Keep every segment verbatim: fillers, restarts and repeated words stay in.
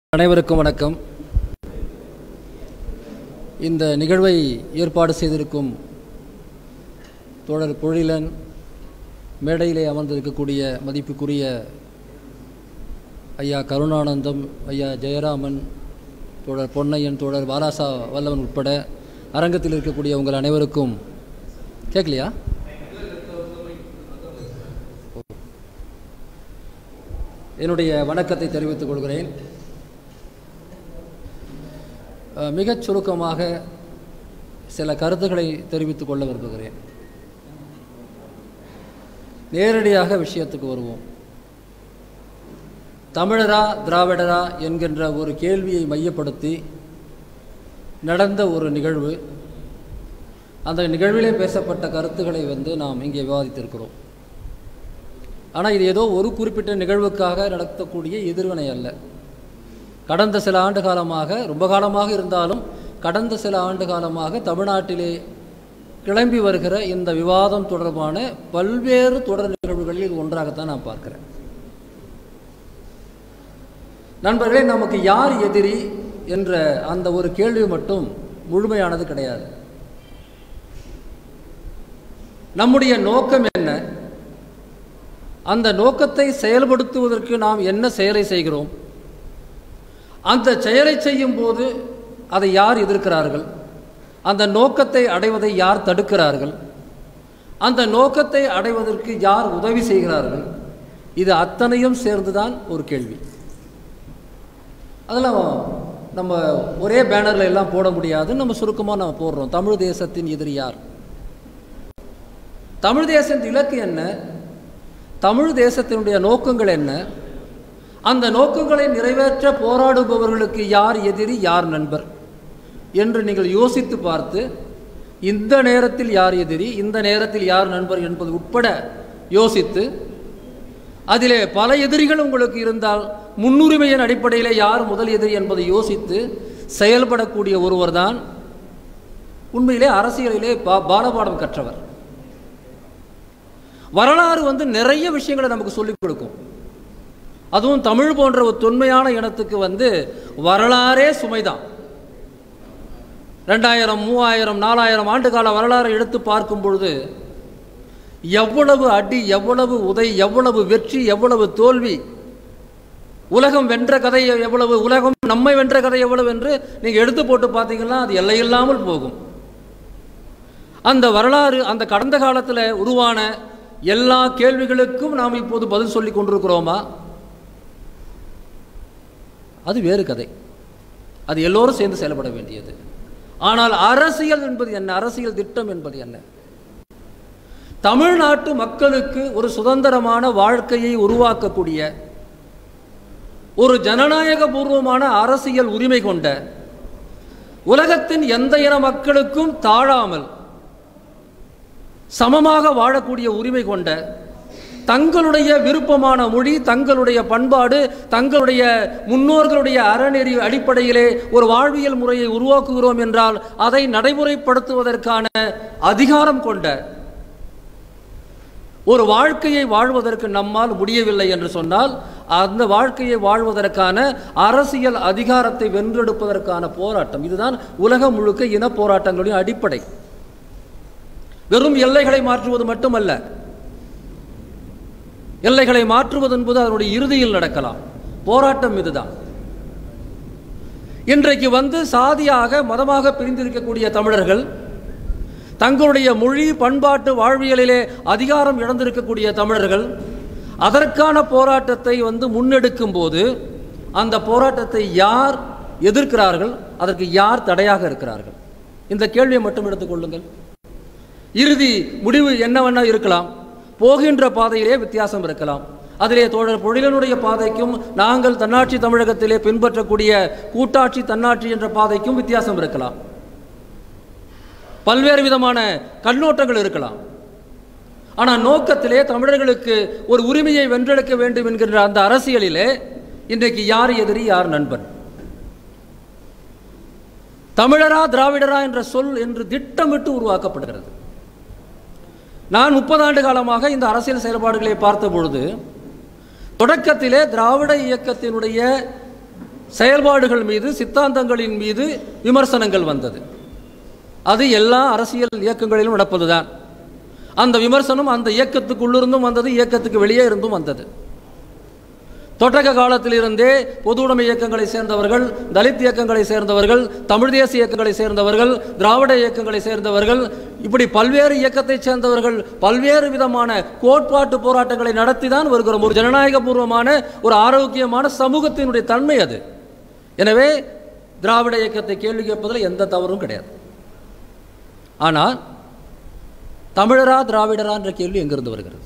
அனைவருக்கும் வணக்கம். இந்த நிகழ்வை ஏற்பாடு செய்திருக்கும் தோழர் பொழிலன், மேடையிலே அமர்ந்திருக்கக்கூடிய மதிப்புக்குரிய ஐயா கருணானந்தம், ஐயா ஜெயராமன், தோழர் பொன்னையன், தோழர் வாராசா வல்லவன் உட்பட அரங்கத்தில் இருக்கக்கூடிய உங்கள் அனைவருக்கும் கேட்கலையா? என்னுடைய வணக்கத்தை தெரிவித்துக் கொள்கிறேன். மிகச் சுருக்கமாக சில கருத்துக்களை தெரிவித்துக் கொள்ள விரும்புகிறேன். நேரடியாக விஷயத்துக்கு வருவோம். தமிழரா திராவிடரா என்கின்ற ஒரு கேள்வியை மையப்படுத்தி நடந்த ஒரு நிகழ்வு. அந்த நிகழ்விலே பேசப்பட்ட கருத்துக்களை வந்து நாம் இங்கே விவாதித்திருக்கிறோம். ஆனால் இது ஏதோ ஒரு குறிப்பிட்ட நிகழ்வுக்காக நடத்தக்கூடிய எதிர்வினை அல்ல. கடந்த சில ஆண்டு காலமாக, ரொம்ப காலமாக இருந்தாலும் கடந்த சில ஆண்டு காலமாக தமிழ்நாட்டிலே கிளம்பி வருகிற இந்த விவாதம் தொடர்பான பல்வேறு தொடர் நிகழ்வுகளில் இது ஒன்றாகத்தான் நான் பார்க்கிறேன். நண்பர்களே, நமக்கு யார் எதிரி என்ற அந்த ஒரு கேள்வி மட்டும் முழுமையானது கிடையாது. நம்முடைய நோக்கம் என்ன? அந்த நோக்கத்தை செயல்படுத்துவதற்கு நாம் என்ன செயலை செய்கிறோம்? அந்த செயலை செய்யும் போது அதை யார் எதிர்க்கிறார்கள்? அந்த நோக்கத்தை அடைவதை யார் தடுக்கிறார்கள்? அந்த நோக்கத்தை அடைவதற்கு யார் உதவி செய்கிறார்கள்? இது அத்தனையும் சேர்ந்துதான் ஒரு கேள்வி. அதெல்லாம் நம்ம ஒரே பேனரில் எல்லாம் போட முடியாது. நம்ம சுருக்கமாக நம்ம போடுறோம். தமிழ் தேசத்தின் எதிரி யார்? தமிழ் தேசத்தின் இலக்கு என்ன? தமிழ் தேசத்தினுடைய நோக்கங்கள் என்ன? அந்த நோக்கங்களை நிறைவேற்ற போராடுபவர்களுக்கு யார் எதிரி, யார் நண்பர் என்று நீங்கள் யோசித்து பார்த்து, இந்த நேரத்தில் யார் எதிரி, இந்த நேரத்தில் யார் நண்பர் என்பது உட்பட யோசித்து, அதிலே பல எதிரிகள் உங்களுக்கு இருந்தால் முன்னுரிமையின் அடிப்படையில் யார் முதல் எதிரி என்பதை யோசித்து செயல்படக்கூடிய ஒருவர் தான் உண்மையிலே அரசியலிலே பாடபாடம் கற்றவர். வரலாறு வந்து நிறைய விஷயங்களை நமக்கு சொல்லிக் கொடுக்கும். அதுவும் தமிழ் போன்ற ஒரு தொன்மையான இனத்துக்கு வந்து வரலாறே சுமைதான். ரெண்டாயிரம் மூவாயிரம் நாலாயிரம் ஆண்டு கால வரலாறு எடுத்து பார்க்கும் பொழுது எவ்வளவு அடி, எவ்வளவு உதை, எவ்வளவு வெற்றி, எவ்வளவு தோல்வி, உலகம் வென்ற கதை எவ்வளவு, உலகம் நம்மை வென்ற கதை எவ்வளவு என்று நீங்கள் எடுத்து போட்டு பார்த்தீங்கன்னா அது எல்லையில்லாமல் போகும். அந்த வரலாறு, அந்த கடந்த காலத்தில் உருவான எல்லா கேள்விகளுக்கும் நாம் இப்போது பதில் சொல்லி கொண்டிருக்கிறோமா? அது வேறு கதை. அது எல்லோரும் சேர்ந்து செயல்பட வேண்டியது. ஆனால் அரசியல் என்பது என்ன? அரசியல் திட்டம் என்பது என்ன? தமிழ்நாட்டு மக்களுக்கு ஒரு சுதந்திரமான வாழ்க்கையை உருவாக்கக்கூடிய ஒரு ஜனநாயக பூர்வமான அரசியல் உரிமை கொண்ட, உலகத்தின் எந்த இன மக்களுக்கும் தாழாமல் சமமாக வாழக்கூடிய உரிமை கொண்ட, தங்களுடைய விருப்பமான மொழி, தங்களுடைய பண்பாடு, தங்களுடைய முன்னோர்களுடைய அறநெறி அடிப்படையிலே ஒரு வாழ்வியல் முறையை உருவாக்குகிறோம் என்றால் அதை நடைமுறைப்படுத்துவதற்கான அதிகாரம் கொண்ட ஒரு வாழ்க்கையை வாழ்வதற்கு நம்மால் முடியவில்லை என்று சொன்னால், அந்த வாழ்க்கையை வாழ்வதற்கான அரசியல் அதிகாரத்தை வென்றெடுப்பதற்கான போராட்டம். இதுதான் உலகம் முழுக்க இன போராட்டங்களின் அடிப்படை. வெறும் எல்லைகளை மாற்றுவது மட்டுமல்ல, எல்லைகளை மாற்றுவது என்பது அதனுடைய இறுதியில் நடக்கலாம். போராட்டம் இதுதான். இன்றைக்கு வந்து சாதியாக, மதமாக பிரிந்திருக்கக்கூடிய தமிழர்கள், தங்களுடைய மொழி பண்பாட்டு வாழ்வியலிலே அதிகாரம் இழந்திருக்கக்கூடிய தமிழர்கள் அதற்கான போராட்டத்தை வந்து முன்னெடுக்கும் போது அந்த போராட்டத்தை யார் எதிர்க்கிறார்கள்? அதற்கு யார் தடையாக இருக்கிறார்கள்? இந்த கேள்வியை மட்டும் எடுத்துக்கொள்ளுங்கள். இறுதி முடிவு என்னவென்ன இருக்கலாம். போகின்ற பாதையிலே வித்தியாசம் இருக்கலாம். அதிலே தோழர் பொழிலனுடைய பாதைக்கும் நாங்கள் தன்னாட்சி தமிழகத்திலே பின்பற்றக்கூடிய கூட்டாட்சி தன்னாட்சி என்ற பாதைக்கும் வித்தியாசம் இருக்கலாம். பல்வேறு விதமான கண்ணோட்டங்கள் இருக்கலாம். ஆனால் நோக்கத்திலே தமிழர்களுக்கு ஒரு உரிமையை வென்றெடுக்க வேண்டும் என்கின்ற அந்த அரசியலிலே இன்றைக்கு யார் எதிரி, யார் நண்பன்? தமிழரா திராவிடரா என்ற சொல் என்று திட்டமிட்டு உருவாக்கப்படுகிறது. நான் முப்பது ஆண்டு காலமாக இந்த அரசியல் செயல்பாடுகளை பார்த்த பொழுது தொடக்கத்திலே திராவிட இயக்கத்தினுடைய செயல்பாடுகள் மீது, சித்தாந்தங்களின் மீது விமர்சனங்கள் வந்தது. அது எல்லா அரசியல் இயக்கங்களிலும் நடப்பதுதான். அந்த விமர்சனம் அந்த இயக்கத்துக்குள்ளிருந்தும் வந்தது, இயக்கத்துக்கு வெளியே இருந்தும் வந்தது. தொடக்க காலத்திலிருந்தே பொது உடைமை இயக்கங்களை சேர்ந்தவர்கள், தலித் இயக்கங்களை சேர்ந்தவர்கள், தமிழ் தேசிய இயக்கங்களை சேர்ந்தவர்கள், திராவிட இயக்கங்களை சேர்ந்தவர்கள், இப்படி பல்வேறு இயக்கத்தை சேர்ந்தவர்கள் பல்வேறு விதமான கோட்பாட்டு போராட்டங்களை நடத்தி தான் வருகிறோம். ஒரு ஜனநாயக பூர்வமான ஒரு ஆரோக்கியமான சமூகத்தினுடைய தன்மை அது. எனவே திராவிட இயக்கத்தை கேள்வி கேட்பதில் எந்த தவறும் கிடையாது. ஆனால் தமிழரா திராவிடரா என்ற கேள்வி எங்கிருந்து வருகிறது?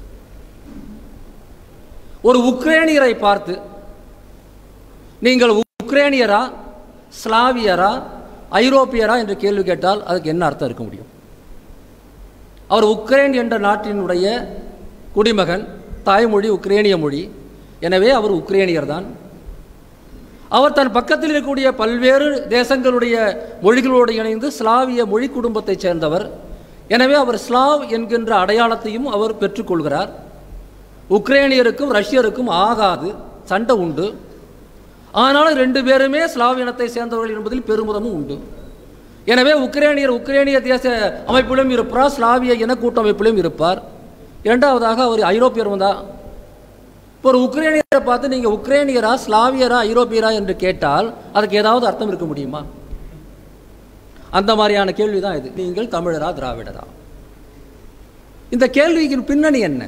ஒரு உக்ரைனியரை பார்த்து நீங்கள் உக்ரைனியரா, ஸ்லாவியரா, ஐரோப்பியரா என்று கேள்வி கேட்டால் அதுக்கு என்ன அர்த்தம் இருக்க முடியும்? அவர் உக்ரைன் என்ற நாட்டினுடைய குடிமகன், தாய்மொழி உக்ரைனிய மொழி. எனவே அவர் உக்ரைனியர் தான். அவர் தன் பக்கத்தில் இருக்கக்கூடிய பல்வேறு தேசங்களுடைய மொழிகளோடு இணைந்து ஸ்லாவிய மொழி குடும்பத்தைச் சேர்ந்தவர். எனவே அவர் ஸ்லாவ் என்கின்ற அடையாளத்தையும் அவர் பெற்றுக்கொள்கிறார். உக்ரைனியருக்கும் ரஷ்யருக்கும் ஆகாது, சண்டை உண்டு. ஆனாலும் ரெண்டு பேருமே ஸ்லாவ் இனத்தை சேர்ந்தவர்கள் என்பதில் பெருமிதமும் உண்டு. எனவே உக்ரைனியர் உக்ரைனிய தேச அமைப்பிலும் இருப்பார், ஸ்லாவிய இன கூட்டமைப்பிலும் இருப்பார். இரண்டாவதாக அவர் ஐரோப்பியர் தான். இப்போ ஒரு உக்ரைனியரை பார்த்து நீங்கள் உக்ரைனியரா, ஸ்லாவியரா, ஐரோப்பியரா என்று கேட்டால் அதுக்கு ஏதாவது அர்த்தம் இருக்க முடியுமா? அந்த மாதிரியான கேள்வி தான் இது. நீங்கள் தமிழரா திராவிடரா? இந்த கேள்வியின் பின்னணி என்ன?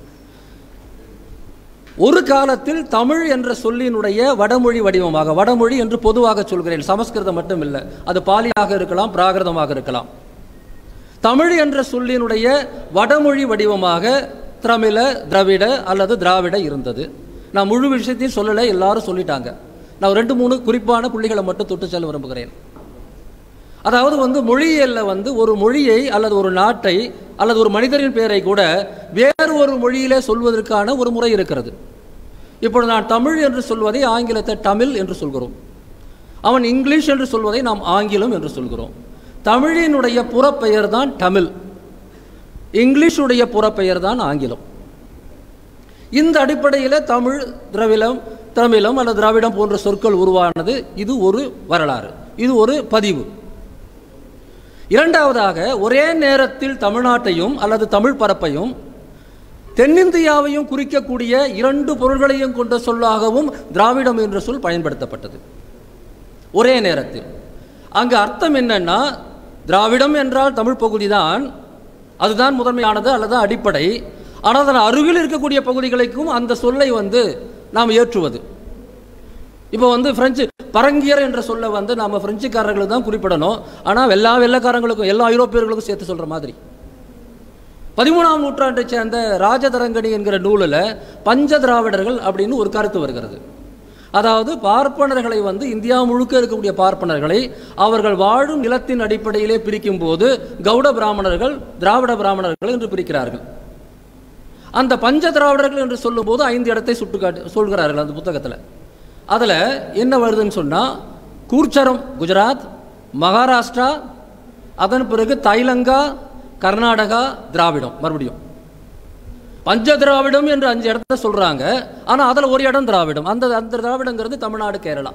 ஒரு காலத்தில் தமிழ் என்ற சொல்லினுடைய வடமொழி வடிவமாக, வடமொழி என்று பொதுவாக சொல்கிறேன், சமஸ்கிருதம் மட்டும் இல்லை, அது பாலியாக இருக்கலாம், பிராகிருதமாக இருக்கலாம். தமிழ் என்ற சொல்லினுடைய வடமொழி வடிவமாக தமிழ, திராவிட அல்லது திராவிட இருந்தது. நான் முழு விஷயத்தையும் சொல்லலை, எல்லாரும் சொல்லிட்டாங்க. நான் ரெண்டு மூணு குறிப்பான புள்ளிகளை மட்டும் தொட்டு செல்ல விரும்புகிறேன். அதாவது வந்து மொழியியலில் வந்து ஒரு மொழியை அல்லது ஒரு நாட்டை அல்லது ஒரு மனிதரின் பெயரை கூட வேறு ஒரு மொழியிலே சொல்வதற்கான ஒரு முறை இருக்கிறது. இப்பொழுது நான் தமிழ் என்று சொல்வதை ஆங்கிலத்தை தமிழ் என்று சொல்கிறோம். அவன் இங்கிலீஷ் என்று சொல்வதை நாம் ஆங்கிலம் என்று சொல்கிறோம். தமிழினுடைய புறப்பெயர் தான் தமிழ், இங்கிலீஷுடைய புறப்பெயர் தான் ஆங்கிலம். இந்த அடிப்படையில் தமிழ், திராவிடம், தமிழம் அல்லது திராவிடம் போன்ற சொற்கள் உருவானது. இது ஒரு வரலாறு, இது ஒரு பதிவு. இரண்டாவதாக, ஒரே நேரத்தில் தமிழ்நாட்டையும் அல்லது தமிழ் பரப்பையும் தென்னிந்தியாவையும் குறிக்கக்கூடிய இரண்டு பொருள்களையும் கொண்ட சொல்லாகவும் திராவிடம் என்ற சொல் பயன்படுத்தப்பட்டது ஒரே நேரத்தில். அங்கு அர்த்தம் என்னன்னா, திராவிடம் என்றால் தமிழ் பகுதி தான், அதுதான் முதன்மையானது அல்லது அடிப்படை. ஆனால் அதன் அருகில் இருக்கக்கூடிய பகுதிகளுக்கும் அந்த சொல்லை வந்து நாம் ஏற்றுவது. இப்போ வந்து பிரெஞ்சு பரங்கியர் என்ற சொல்ல வந்து நாம் பிரெஞ்சுக்காரர்களுக்கு தான் குறிப்பிடணும். ஆனால் எல்லா வெள்ளக்காரங்களுக்கும் எல்லா ஐரோப்பியர்களுக்கும் சேர்த்து சொல்கிற மாதிரி. பதிமூணாம் நூற்றாண்டை சேர்ந்த ராஜதரங்கணி என்கிற நூலில் பஞ்ச திராவிடர்கள் அப்படின்னு ஒரு கருத்து வருகிறது. அதாவது பார்ப்பனர்களை வந்து இந்தியா முழுக்க இருக்கக்கூடிய பார்ப்பனர்களை அவர்கள் வாழும் நிலத்தின் அடிப்படையிலே பிரிக்கும் போது கவுட பிராமணர்கள், திராவிட பிராமணர்கள் என்று பிரிக்கிறார்கள். அந்த பஞ்ச திராவிடர்கள் என்று சொல்லும் போது ஐந்து இடத்தை சுட்டு காட்டு சொல்கிறார்கள் அந்த புத்தகத்தில். அதில் என்ன வருதுன்னு சொன்னால், கூர்ச்சரம் குஜராத், மகாராஷ்டிரா, அதன் பிறகு தைலங்கா, கர்நாடகா, திராவிடம். மறுபடியும் பஞ்ச திராவிடம் என்று அஞ்சு இடத்த சொல்கிறாங்க. ஆனால் அதில் ஒரு இடம் திராவிடம். அந்த அந்த திராவிடங்கிறது தமிழ்நாடு, கேரளா.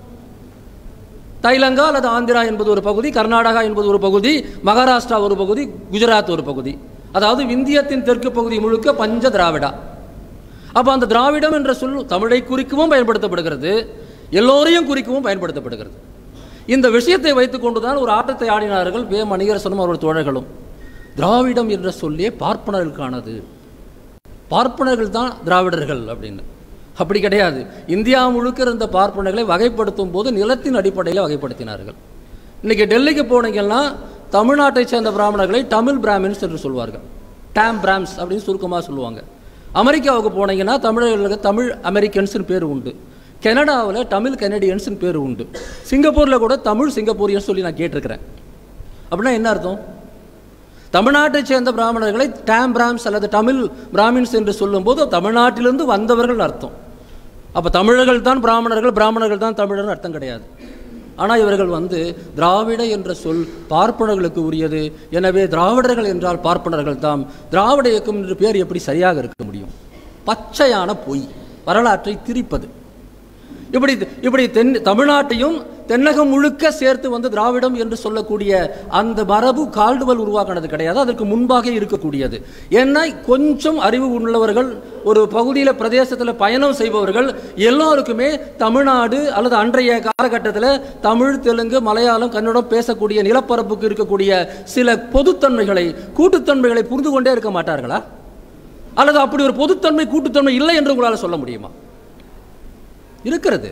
தைலங்கா அல்லது ஆந்திரா என்பது ஒரு பகுதி, கர்நாடகா என்பது ஒரு பகுதி, மகாராஷ்டிரா ஒரு பகுதி, குஜராத் ஒரு பகுதி. அதாவது இந்தியத்தின் தெற்கு பகுதி முழுக்க பஞ்ச திராவிடா. அப்போ அந்த திராவிடம் என்ற சொல் தமிழை குறிக்கவும் பயன்படுத்தப்படுகிறது, எல்லோரையும் குறிக்கவும் பயன்படுத்தப்படுகிறது. இந்த விஷயத்தை வைத்துக் கொண்டுதான் ஒரு ஆட்டத்தை ஆடினார்கள் வே மணியரசனும் அவர்கள் தோழர்களும். திராவிடம் என்ற சொல்லே பார்ப்பனர்களுக்கானது, பார்ப்பனர்கள் தான் திராவிடர்கள் அப்படின்னு. அப்படி கிடையாது. இந்தியா முழுக்க இருந்த பார்ப்பனர்களை வகைப்படுத்தும் போது நிலத்தின் அடிப்படையில் வகைப்படுத்தினார்கள். இன்னைக்கு டெல்லிக்கு போனீங்கன்னா தமிழ்நாட்டை சேர்ந்த பிராமணர்களை தமிழ் பிராமின்ஸ் என்று சொல்வார்கள், டாம் பிராம்ஸ் அப்படின்னு சுருக்கமாக சொல்லுவாங்க. அமெரிக்காவுக்கு போனீங்கன்னா தமிழர்களுக்கு தமிழ் அமெரிக்கன்ஸ்னு பேர் உண்டு. கனடாவில் தமிழ் கனடியன்ஸ்னு பேர் உண்டு. சிங்கப்பூரில் கூட தமிழ் சிங்கப்பூரியன்ஸ் சொல்லி நான் கேட்டிருக்கிறேன். அப்படின்னா என்ன அர்த்தம்? தமிழ்நாட்டை சேர்ந்த பிராமணர்களை டாம் பிராம்ஸ் அல்லது தமிழ் பிராமின்ஸ் என்று சொல்லும்போது தமிழ்நாட்டிலிருந்து வந்தவர்கள் அர்த்தம். அப்போ தமிழர்கள் தான் பிராமணர்கள், பிராமணர்கள் தான் தமிழர்னு அர்த்தம் கிடையாது. ஆனால் இவர்கள் வந்து திராவிட என்ற சொல் பார்ப்பனர்களுக்கு உரியது, எனவே திராவிடர்கள் என்றால் பார்ப்பனர்கள் தான், திராவிட இயக்கம் என்ற பேர் எப்படி சரியாக இருக்க முடியும்? பச்சையான பொய், வரலாற்றை திரிப்பது. இப்படி இப்படி தென் தமிழ்நாட்டையும் தென்னகம் முழுக்க சேர்த்து வந்து திராவிடம் என்று சொல்லக்கூடிய அந்த மரபு கால்டுவெல் உருவாக்கினது கிடையாது, அதற்கு முன்பாக இருக்கக்கூடியது. ஏன்னா கொஞ்சம் அறிவு உள்ளவர்கள், ஒரு பகுதியில் பிரதேசத்தில் பயணம் செய்பவர்கள் எல்லாருக்குமே தமிழ்நாடு அல்லது அன்றைய காலகட்டத்தில் தமிழ், தெலுங்கு, மலையாளம், கன்னடம் பேசக்கூடிய நிலப்பரப்புக்கு இருக்கக்கூடிய சில பொதுத்தன்மைகளை, கூட்டுத்தன்மைகளை புரிந்து கொண்டே இருக்க மாட்டார்களா? அல்லது அப்படி ஒரு பொதுத்தன்மை, கூட்டுத்தன்மை இல்லை என்று உங்களால் சொல்ல முடியுமா? இருக்கிறது.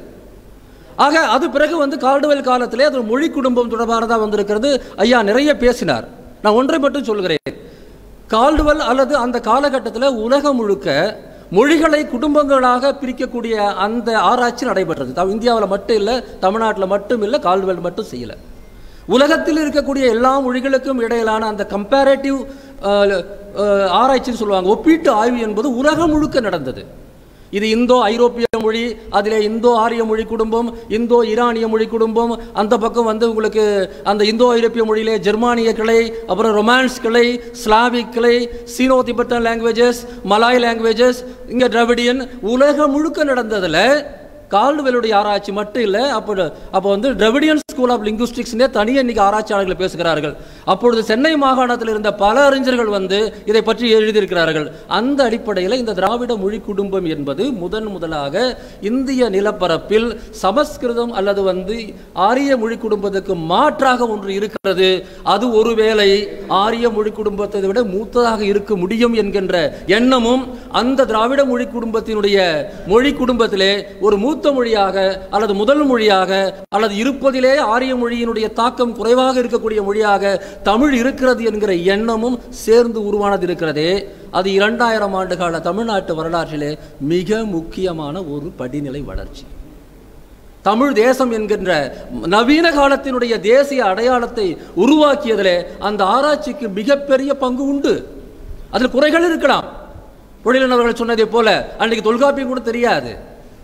ஆக அது பிறகு வந்து கால்டுவெல் காலத்திலே அது மொழி குடும்பம் தொடர்பானதாக வந்திருக்கிறது. ஐயா நிறைய பேசினார். நான் ஒன்றை மட்டும் சொல்கிறேன். கால்டுவெல் அல்லது அந்த காலகட்டத்தில் உலகம் முழுக்க மொழிகளை குடும்பங்களாக பிரிக்கக்கூடிய அந்த ஆராய்ச்சி நடைபெற்றது. இந்தியாவில் மட்டும் இல்லை, தமிழ்நாட்டில் மட்டும் இல்லை, கால்டுவெல் மட்டும் செய்யலை. உலகத்தில் இருக்கக்கூடிய எல்லா மொழிகளுக்கும் இடையிலான அந்த கம்பேரேட்டிவ் ஆராய்ச்சின்னு சொல்லுவாங்க, ஒப்பீட்டு ஆய்வு என்பது உலகம் முழுக்க நடந்தது. இது இந்தோ ஐரோப்பிய மொழி, அதிலே இந்தோ ஆரிய மொழி குடும்பம், இந்தோ ஈரானிய மொழி குடும்பம், அந்த பக்கம் வந்து உங்களுக்கு அந்த இந்தோ ஐரோப்பிய மொழியிலே ஜெர்மானிய கிளை, அப்புறம் ரொமான்ஸ் கிளை, ஸ்லாவிக் கிளை, Sino Tibetan languages, Malay languages, இங்கே டிராவிடியன், உலகம் முழுக்க நடந்ததில் கால்டுவெல்லுடைய ஆராய்ச்சி மட்டும் இல்லை. அப்போ அப்போ வந்து டிராவிடியன் ஸ்கூல் ஆஃப் லிங்குஸ்டிக்ஸ்னே தனியாக இன்னைக்கு ஆராய்ச்சியாளர்கள் பேசுகிறார்கள். அப்பொழுது சென்னை மாகாணத்தில் இருந்த பல அறிஞர்கள் வந்து இதை பற்றி எழுதியிருக்கிறார்கள். அந்த அடிப்படையில் இந்த திராவிட மொழி குடும்பம் என்பது முதன் முதலாக இந்திய நிலப்பரப்பில் சமஸ்கிருதம் அல்லது வந்து ஆரிய மொழி குடும்பத்துக்கு மாற்றாக ஒன்று இருக்கிறது. அது ஒருவேளை ஆரிய மொழி குடும்பத்தை விட மூத்ததாக இருக்க முடியும் என்கின்ற எண்ணமும் அந்த திராவிட மொழி குடும்பத்தினுடைய மொழி குடும்பத்திலே ஒரு மூத்த மொழியாக அல்லது முதல் மொழியாக அல்லது இருப்பதிலே ஆரிய மொழியினுடைய தாக்கம் குறைவாக இருக்கக்கூடிய மொழியாக தமிழ் இருக்கிறது என்கிற எண்ணமும் சேர்ந்து உருவானது இருக்கிறதே. அது இரண்டாயிரம் ஆண்டு கால தமிழ்நாட்டு வரலாற்றிலே மிக முக்கியமான ஒரு படிநிலை வளர்ச்சி. தமிழ் தேசம் என்கின்ற நவீன காலத்தினுடைய தேசிய அடையாளத்தை உருவாக்கியதிலே அந்த ஆராய்ச்சிக்கு மிகப்பெரிய பங்கு உண்டு. அதில் குறைகள் இருக்கலாம். பொழிலனவர்கள் சொன்னதை போல அன்றைக்கு தொல்காப்பியம் கூட தெரியாது.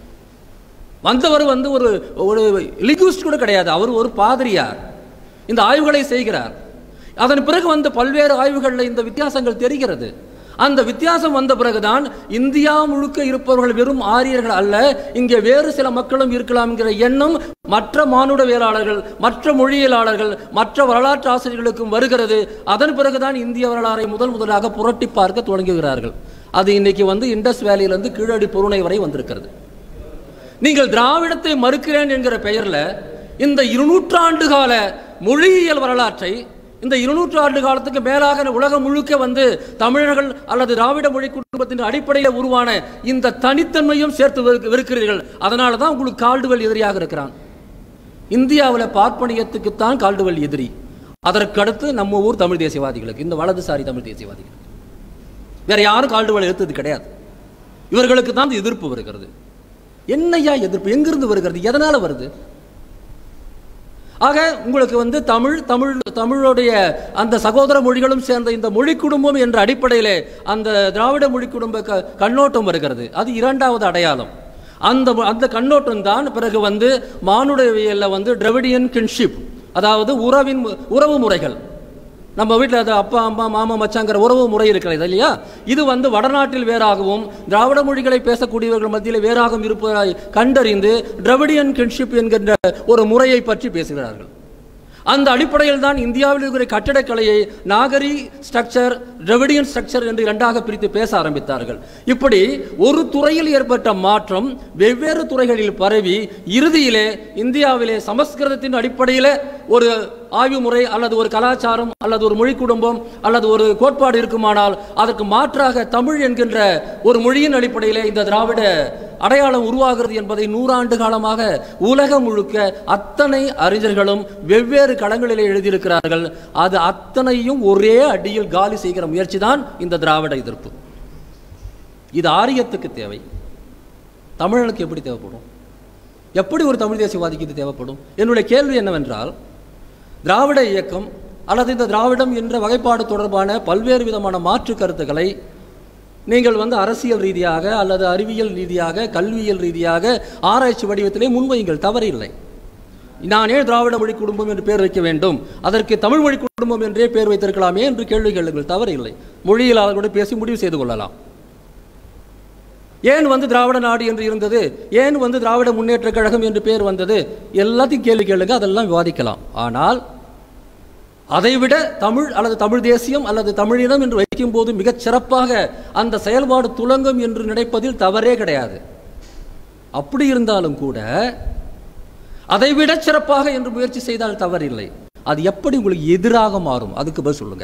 வந்தவர் வந்து ஒரு ஒரு லிங்குவிஸ்ட் கூட கிடையாது, அவர் ஒரு பாதிரியார். இந்த ஆய்வுகளை செய்கிறார். அதன் பிறகு வந்து பல்வேறு ஆய்வுகளில் இந்த வித்தியாசங்கள் தெரிகிறது. அந்த வித்தியாசம் வந்த பிறகுதான் இந்தியா முழுக்க இருப்பவர்கள் வெறும் ஆரியர்கள் அல்ல, இங்கே வேறு சில மக்களும் இருக்கலாம் என்கிற எண்ணம் மற்ற மானுடவியலாளர்கள், மற்ற மொழியியலாளர்கள், மற்ற வரலாற்று ஆசிரியர்களுக்கும் வருகிறது. அதன் பிறகுதான் இந்திய வரலாறை முதல் முதலாக புரட்டி பார்க்க தொடங்குகிறார்கள். அது இன்னைக்கு வந்து இண்டஸ் வேலியிலிருந்து கீழடி பொருணை வரை வந்திருக்கிறது. நீங்கள் திராவிடத்தை மறுக்கிறேன் என்கிற பெயரில் இந்த இருநூற்றாண்டு கால மொழியியல் வரலாற்றை, இந்த இருநூற்று ஆண்டு காலத்துக்கு மேலாக உலகம் முழுக்க வந்து தமிழர்கள் அல்லது திராவிட மொழி குடும்பத்தின் அடிப்படையில் உருவான இந்த தனித்தன்மையும் சேர்த்து வெறுக்கிறீர்கள். அதனால தான் உங்களுக்கு கால்டுவெல் எதிரியாக இருக்கிறான். இந்தியாவில் பார்ப்பனியத்துக்குத்தான் கால்டுவெல் எதிரி. அதற்கடுத்து நம்ம ஊர் தமிழ் தேசியவாதிகளுக்கு, இந்த வலதுசாரி தமிழ் தேசியவாதிகள், வேற யாரும் கால்டுவெல் எதிர்த்தது கிடையாது. இவர்களுக்கு தான் எதிர்ப்பு வருகிறது. என்னையா எதிர்ப்பு? எங்கிருந்து வருகிறது? எதனால வருது? ஆக உங்களுக்கு வந்து தமிழ் தமிழ் தமிழுடைய அந்த சகோதர மொழிகளும் சேர்ந்த இந்த மொழி குடும்பம் என்ற அடிப்படையிலே அந்த திராவிட மொழி குடும்ப கண்ணோட்டம் வருகிறது. அது இரண்டாவது அடையாளம். அந்த அந்த கண்ணோட்டம் தான் பிறகு வந்து மானுடவியல்ல வந்து டிராவிடியன் கின்ஷிப், அதாவது உறவின் உறவு முறைகள். நம்ம வீட்டில் அது அப்பா அம்மா மாமா மச்சாங்கிற உறவு முறை இருக்கிறது இல்லையா? இது வந்து வடநாட்டில் வேறாகவும் திராவிட மொழிகளை பேசக்கூடியவர்கள் மத்தியில் வேறாகவும் இருப்பதை கண்டறிந்து டிராவிடியன் கின்ஷிப் என்கின்ற ஒரு முறையை பற்றி பேசுகிறார்கள். அந்த அடிப்படையில் தான் இந்தியாவில் இருக்கிற கட்டடக்கலையை நாகரி ஸ்ட்ரக்சர், டிராவிடியன் ஸ்ட்ரக்சர் என்று இரண்டாக பிரித்து பேச ஆரம்பித்தார்கள். இப்படி ஒரு துறையில் ஏற்பட்ட மாற்றம் வெவ்வேறு துறைகளில் பரவி இறுதியிலே இந்தியாவிலே சமஸ்கிருதத்தின் அடிப்படையில் ஒரு ஆய்வு முறை அல்லது ஒரு கலாச்சாரம் அல்லது ஒரு மொழி குடும்பம் அல்லது ஒரு கோட்பாடு இருக்குமானால் அதற்கு மாற்றாக தமிழ் என்கின்ற ஒரு மொழியின் அடிப்படையிலே இந்த திராவிட அடையாளம் உருவாகிறது என்பதை நூறாண்டு காலமாக உலகம் முழுக்க அத்தனை அறிஞர்களும் வெவ்வேறு களங்களிலே எழுதியிருக்கிறார்கள். அது அத்தனையும் ஒரே அடியில் காலி செய்கிற முயற்சி தான் இந்த திராவிட எதிர்ப்பு. இது ஆரியத்துக்கு தேவை, தமிழனுக்கு எப்படி தேவைப்படும்? எப்படி ஒரு தமிழ் தேசியவாதிக்கு இது தேவைப்படும்? என்னுடைய கேள்வி என்னவென்றால், திராவிட இயக்கம் அல்லது இந்த திராவிடம் என்ற வகைப்பாடு தொடர்பான பல்வேறு விதமான மாற்று கருத்துக்களை நீங்கள் வந்து அரசியல் ரீதியாக அல்லது அறிவியல் ரீதியாக கல்வியல் ரீதியாக ஆராய்ச்சி வடிவத்திலே முன்வையுங்கள், தவறில்லை. நான் ஏன் திராவிட மொழி குடும்பம் என்று பேர் வைக்க வேண்டும், அதற்கு தமிழ் மொழி குடும்பம் என்றே பேர் வைத்திருக்கலாமே என்று கேள்வி கேளுங்கள், தவறில்லை. மொழியியலாளர்களோடு பேசி முடிவு செய்து கொள்ளலாம். ஏன் வந்து திராவிட நாடு என்று இருந்தது, ஏன் வந்து திராவிட முன்னேற்ற கழகம் என்று பேர் வந்தது, எல்லாத்தையும் கேள்வி கேளுங்க, அதெல்லாம் விவாதிக்கலாம். ஆனால் அதைவிட தமிழ் அல்லது தமிழ் தேசியம் அல்லது தமிழினம் என்று வைக்கும் போது மிகச் சிறப்பாக அந்த செயல்பாடு துலங்கும் என்று நினைப்பதில் தவறே கிடையாது. அப்படி இருந்தாலும் கூட அதைவிட சிறப்பாக என்று முயற்சி செய்தால் தவறில்லை. அது எப்படி உங்களுக்கு எதிராக மாறும், அதுக்கு பதில் சொல்லுங்க.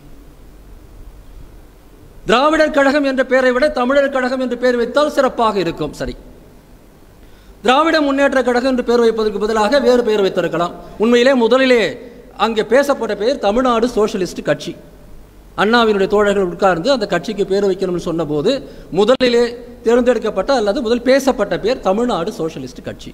திராவிடர் கழகம் என்ற பெயரை விட தமிழர் கழகம் என்று பெயர் வைத்தால் சிறப்பாக இருக்கும். சரி, திராவிட முன்னேற்ற கழகம் என்று பெயர் வைப்பதற்கு பதிலாக வேறு பெயர் வைத்திருக்கலாம். உண்மையிலே முதலிலே அங்கே பேசப்பட்ட பெயர் தமிழ்நாடு சோசியலிஸ்ட் கட்சி. அண்ணாவினுடைய தோழர்கள் உட்கார்ந்து அந்த கட்சிக்கு பேர் வைக்கணும்னு சொன்னபோது முதலிலே தேர்ந்தெடுக்கப்பட்ட அல்லது முதல் பேசப்பட்ட பெயர் தமிழ்நாடு சோசியலிஸ்ட் கட்சி.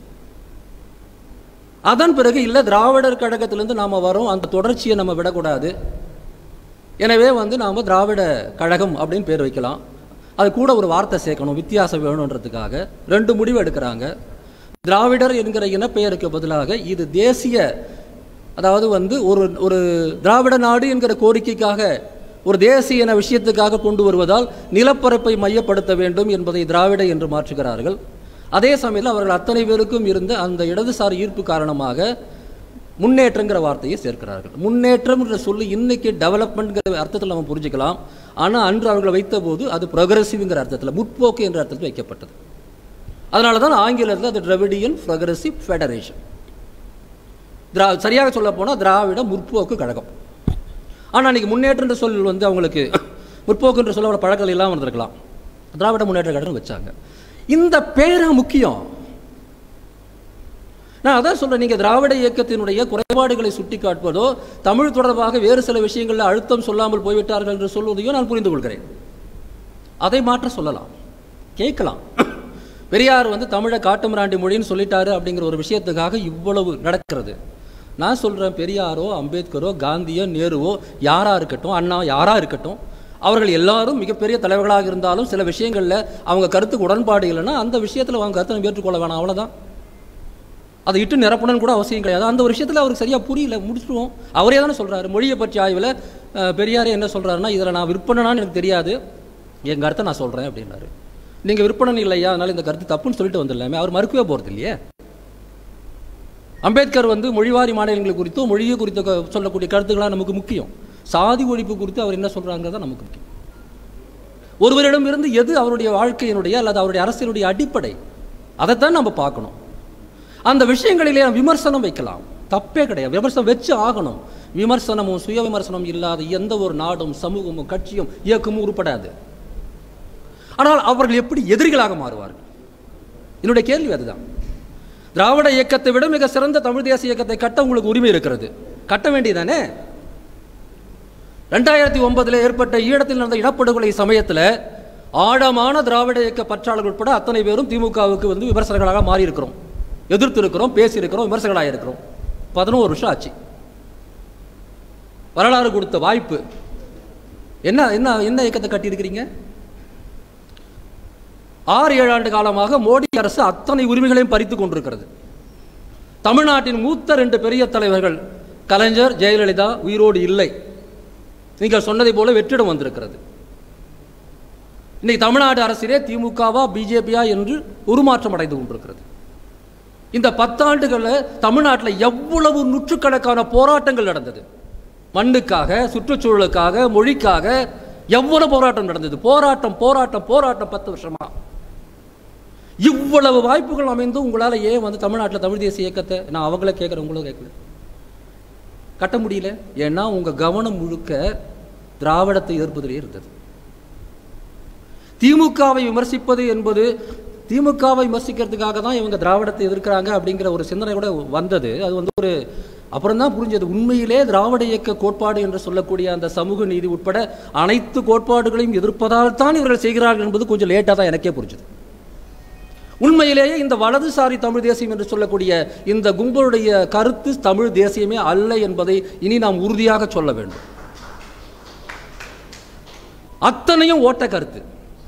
அதன் பிறகு இல்லை, திராவிடர் கழகத்திலிருந்து நாம் வரோம், அந்த தொடர்ச்சியை நம்ம விடக்கூடாது, எனவே வந்து நாம் திராவிட கழகம் அப்படின்னு பேர் வைக்கலாம். அது கூட ஒரு வார்த்தை சேர்க்கணும், வித்தியாசம் வேணுன்றதுக்காக ரெண்டு முடிவு எடுக்கிறாங்க. திராவிடர் என்கிற இனப்பெயருக்கு பதிலாக இது தேசிய, அதாவது வந்து ஒரு ஒரு திராவிட நாடு என்கிற கோரிக்கைக்காக ஒரு தேசிய இன விஷயத்துக்காக கொண்டு வருவதால் நிலப்பரப்பை மையப்படுத்த வேண்டும் என்பதை திராவிட என்று மாற்றுகிறார்கள். அதே சமயத்தில் அவர்கள் அத்தனை பேருக்கும் இருந்த அந்த இடதுசாரி ஈர்ப்பு காரணமாக முன்னேற்றங்கிற வார்த்தையை சேர்க்கிறார்கள். முன்னேற்றம் என்ற சொல்லி இன்னைக்கு டெவலப்மெண்ட்ங்கிற அர்த்தத்தில் நம்ம புரிஞ்சுக்கலாம். ஆனால் அன்று அவர்களை வைத்த போது அது ப்ரொக்ரெசிவ்ங்கிற அர்த்தத்தில், முற்போக்கு என்ற அர்த்தத்தில் வைக்கப்பட்டது. அதனால தான் ஆங்கிலத்தில் அது டிராவிடியன் ப்ரொக்ரெசிவ் ஃபெடரேஷன், திரா சரியாக சொல்ல போனால் திராவிட முற்போக்கு கழகம். ஆனால் இன்னைக்கு முன்னேற்ற என்ற சொல் வந்து அவங்களுக்கு முற்போக்கு என்ற சொல்லோட பழக்கங்கள் இல்லாமல் இருந்திருக்கலாம், திராவிட முன்னேற்ற கழகம் வச்சாங்க. இந்த பேரா முக்கியம். நான் அதான் சொல்றேன், நீங்க திராவிட இயக்கத்தினுடைய குறைபாடுகளை சுட்டி காட்டுவதோ தமிழ் தொடர்பாக வேறு சில விஷயங்களில் அழுத்தம் சொல்லாமல் போய்விட்டார்கள் என்று சொல்வதையோ நான் புரிந்து கொள்கிறேன். அதை மாற்ற சொல்லலாம், கேட்கலாம். பெரியார் வந்து தமிழை காட்டுமிராண்டி மொழின்னு சொல்லிட்டாரு அப்படிங்கிற ஒரு விஷயத்துக்காக இவ்வளவு நடக்கிறது. நான் சொல்றேன், பெரியாரோ அம்பேத்கரோ காந்தியோ நேருவோ யாரா இருக்கட்டும், அண்ணா யாரா இருக்கட்டும், அவர்கள் எல்லாரும் மிகப்பெரிய தலைவர்களாக இருந்தாலும் சில விஷயங்களில் அவங்க கருத்துக்கு உடன்பாடு இல்லைன்னா அந்த விஷயத்தில் அவங்க கருத்தை ஏற்றுக்கொள்ள வேணாம், அவ்வளோதான். அதை இட்டு நிரப்பணும்னு கூட அவசியம் கிடையாது. அந்த ஒரு விஷயத்தில் அவருக்கு சரியாக புரியல, முடிச்சுடுவோம். அவரே தானே சொல்கிறாரு, மொழியை பற்றி ஆய்வில் பெரியாரே என்ன சொல்கிறாருன்னா, இதில் நான் விற்பனைனான்னு எனக்கு தெரியாது, என் கருத்தை நான் சொல்கிறேன் அப்படின்னாரு. நீங்கள் விற்பனை இல்லையா, அதனால் இந்த கருத்து தப்புன்னு சொல்லிட்டு வந்துடலாமே, அவர் மறுக்கவே போகிறது இல்லையே. அம்பேத்கர் வந்து மொழிவாரி மாநிலங்கள் குறித்தோ மொழியை குறித்த சொல்லக்கூடிய கருத்துக்களாக நமக்கு முக்கியம். சாதி ஒழிப்பு குறித்து அவர் என்ன சொல்கிறாங்கிறத நமக்கு முக்கியம். ஒருவரிடம் இருந்து எது அவருடைய வாழ்க்கையினுடைய அல்லது அவருடைய அரசியலுடைய அடிப்படை, அதைத்தான் நம்ம பார்க்கணும். அந்த விஷயங்களிலே விமர்சனம் வைக்கலாம், தப்பே கிடையாது, விமர்சனம் வச்சு ஆகணும். விமர்சனமும் சுய விமர்சனம் இல்லாத எந்த ஒரு நாடும் சமூகமும் கட்சியும் இயக்கமும் உருப்படாது. ஆனால் அவர்கள் எப்படி எதிரிகளாக மாறுவார்கள்? என்னுடைய கேள்வி அதுதான். திராவிட இயக்கத்தை விட மிக சிறந்த தமிழ் தேசிய இயக்கத்தை கட்ட உங்களுக்கு உரிமை இருக்கிறது, கட்ட வேண்டியதானே. ரெண்டாயிரத்தி ஒன்பதுல ஏற்பட்ட ஈழத்தில் நடந்த இனப்படுகொலை சமயத்தில் ஆழமான திராவிட இயக்க பற்றாளர்கள் உட்பட அத்தனை பேரும் திமுகவுக்கு வந்து விமர்சகர்களாக மாறி இருக்கிறோம், எதிர்த்து இருக்கிறோம், பேசி இருக்கிறோம், விமர்சகர்களாக இருக்கிறோம். பதினோரு வருஷம் ஆச்சு. வரலாறு கொடுத்த வாய்ப்பு என்ன என்ன என்ன இயக்கத்தை கட்டியிருக்கிறீங்க? ஆறு ஏழு ஆண்டு காலமாக மோடி அரசு அத்தனை உரிமைகளையும் பறித்து கொண்டிருக்கிறது. தமிழ்நாட்டின் மூத்த ரெண்டு பெரிய தலைவர்கள் கலைஞர், ஜெயலலிதா உயிரோடு இல்லை. நீங்கள் சொன்னதை போல வெற்றிடம் வந்திருக்கிறது. இன்னைக்கு தமிழ்நாடு அரசிலே திமுகவா பிஜேபியா என்று உருமாற்றம் அடைந்து கொண்டிருக்கிறது. இந்த பத்தாண்டுகளில் தமிழ்நாட்டில் எவ்வளவு நூற்றுக்கணக்கான போராட்டங்கள் நடந்தது. மண்ணுக்காக, சுற்றுச்சூழலுக்காக, மொழிக்காக எவ்வளவு போராட்டம் நடந்தது. போராட்டம் போராட்டம் போராட்டம் பத்து வருஷமா. இவ்வளவு வாய்ப்புகள் அமைந்து உங்களால் ஏன் வந்து தமிழ்நாட்டில் தமிழ் தேசிய இயக்கத்தை, நான் அவங்கள கேட்குறேன், உங்களும் கேட்கல, கட்ட முடியல? ஏன்னா உங்க கவனம் முழுக்க திராவிடத்தை எதிர்ப்பதிலே இருந்தது. திமுகவை விமர்சிப்பது என்பது, திமுகவை விமர்சிக்கிறதுக்காக தான் இவங்க திராவிடத்தை எதிர்க்கிறாங்க அப்படிங்கிற ஒரு சிந்தனை கூட வந்தது. அது வந்து ஒரு அப்புறம் தான் புரிஞ்சது, உண்மையிலே திராவிட இயக்க கோட்பாடு என்று சொல்லக்கூடிய அந்த சமூக நீதி உட்பட அனைத்து கோட்பாடுகளையும் எதிர்ப்பதால் தான் இவர்கள் செய்கிறார்கள் என்பது கொஞ்சம் லேட்டாக தான் எனக்கே புரிஞ்சது. உண்மையிலேயே இந்த வலதுசாரி தமிழ் தேசியம் என்று சொல்லக்கூடிய இந்த கும்பலுடைய கருத்து தமிழ் தேசியமே அல்ல என்பதை இனி நாம் உறுதியாக சொல்ல வேண்டும். அத்தனையும் ஓட்ட கருத்து.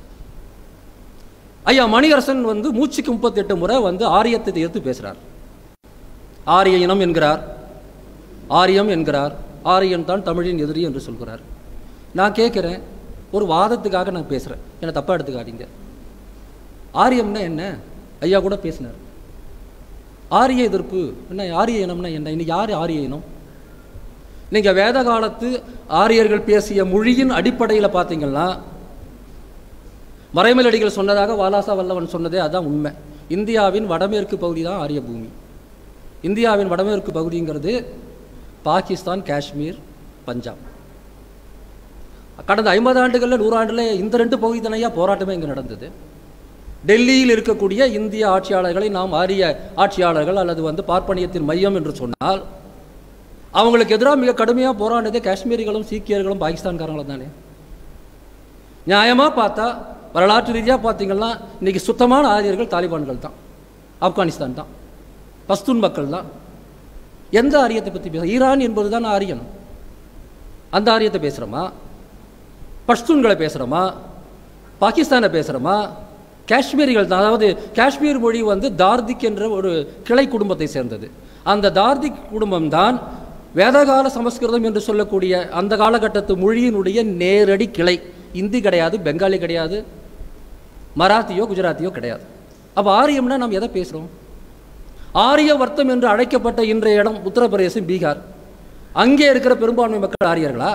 ஐயா மணியரசன் வந்து மூச்சுக்கு முப்பத்தி எட்டு முறை வந்து ஆரியத்தை எதிர்த்து பேசுறார். ஆரிய இனம் என்கிறார், ஆரியம் என்கிறார், ஆரியன் தான் தமிழின் எதிரி என்று சொல்கிறார். நான் கேட்கிறேன், ஒரு வாதத்துக்காக நான் பேசுறேன், என்ன தப்பா எடுத்துக்காதீங்க. ஆரியம்னா என்ன? ஐயா கூட பேசினார். ஆரிய எதிர்ப்பு என்ன, ஆரிய இனம்னா என்ன? இன்னைக்கு யார் ஆரிய இனம்? நீங்க வேத காலத்து ஆரியர்கள் பேசிய மொழியின் அடிப்படையில் பார்த்தீங்கன்னா, மறைமலடிகள் சொன்னதாக வாலாசா வல்லவன் சொன்னதே அதான் உண்மை. இந்தியாவின் வடமேற்கு பகுதி தான் ஆரிய பூமி. இந்தியாவின் வடமேற்கு பகுதிங்கிறது பாகிஸ்தான், காஷ்மீர், பஞ்சாப். கடந்த ஐம்பது ஆண்டுகளில் நூறாண்டில் இந்த ரெண்டு பகுதி தானையா போராட்டமே இங்கே நடந்தது. டெல்லியில் இருக்கக்கூடிய இந்திய ஆட்சியாளர்களை நாம் ஆரிய ஆட்சியாளர்கள் அல்லது வந்து பார்ப்பனியத்தின் மையம் என்று சொன்னால், அவங்களுக்கு எதிராக மிக கடுமையாக போராடினதே காஷ்மீரிகளும் சீக்கியர்களும் பாகிஸ்தான்காரங்களும் தானே. நியாயமாக பார்த்தா, வரலாற்று ரீதியாக பார்த்தீங்கன்னா இன்னைக்கு சுத்தமான ஆரியர்கள் தாலிபான்கள் தான், ஆப்கானிஸ்தான் தான், பஸ்தூன் மக்கள் தான். எந்த ஆரியத்தை பற்றி பேச? ஈரான் என்பது தான் ஆரியன். அந்த ஆரியத்தை பேசுகிறோமா? பஷ்தூன்களை பேசுகிறோமா? பாகிஸ்தானை பேசுகிறோமா? காஷ்மீரிகள் தான். அதாவது காஷ்மீர் மொழி வந்து தார்திக் என்ற ஒரு கிளை குடும்பத்தை சேர்ந்தது. அந்த தார்திக் குடும்பம் தான் வேதகால சமஸ்கிருதம் என்று சொல்லக்கூடிய அந்த காலகட்டத்து மொழியினுடைய நேரடி கிளை. இந்தி கிடையாது, பெங்காலி கிடையாது, மராத்தியோ குஜராத்தியோ கிடையாது. அப்போ ஆரியம்னா நாம் எதை பேசுகிறோம்? ஆரிய வர்த்தம் என்று அழைக்கப்பட்ட இன்றைய இடம் உத்தரப்பிரதேசம், பீகார். அங்கே இருக்கிற பெரும்பான்மை மக்கள் ஆரியர்களா?